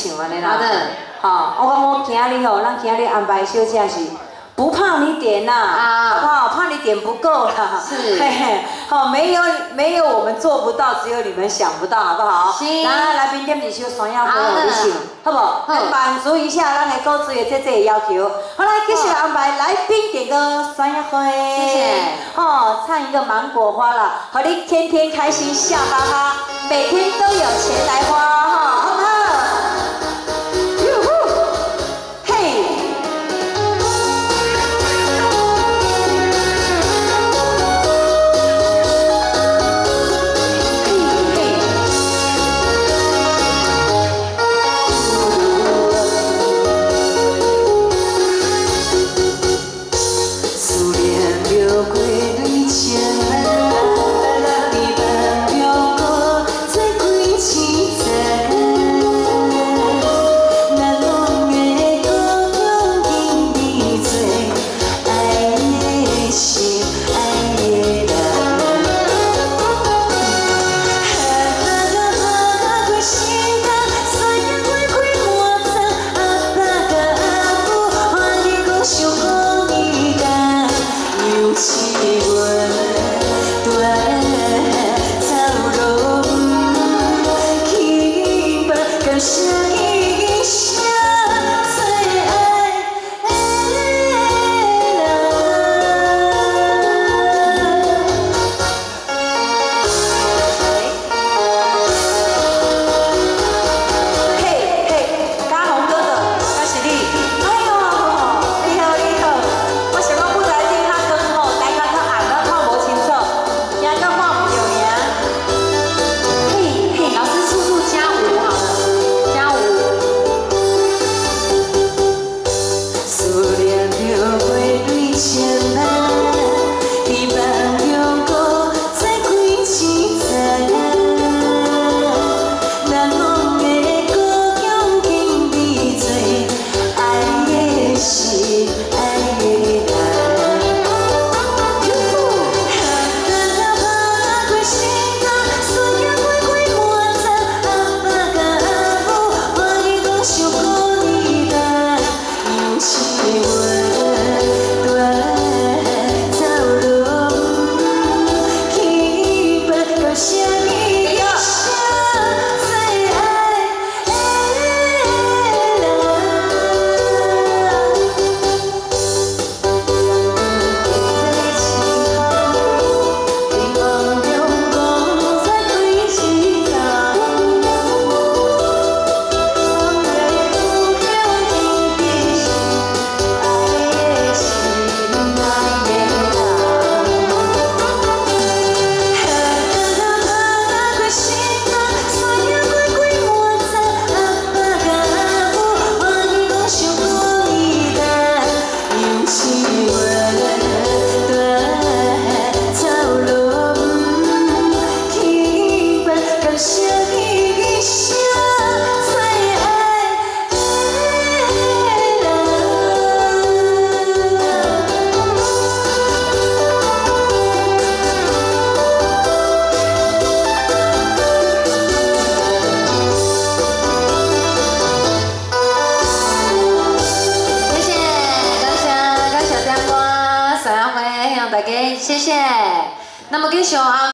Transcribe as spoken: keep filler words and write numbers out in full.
唱安尼啦。 好的。 好，我讲我今日吼，咱今日安排小姐是。 不怕你点呐、啊，好不好？怕你点不够啦。 是， 嘿嘿，好，没有没有我们做不到，只有你们想不到，好不好？ 行。 来来宾点几首双鸭歌我你唱，好不好？来满足一下咱的歌词的这这要求。好，来继续安排来宾点歌双鸭歌。 谢谢。哦， 唱一个芒果花啦，好你天天开心笑哈哈，每天都有钱来花哈，好不好？ 大家，谢谢。那么继续啊。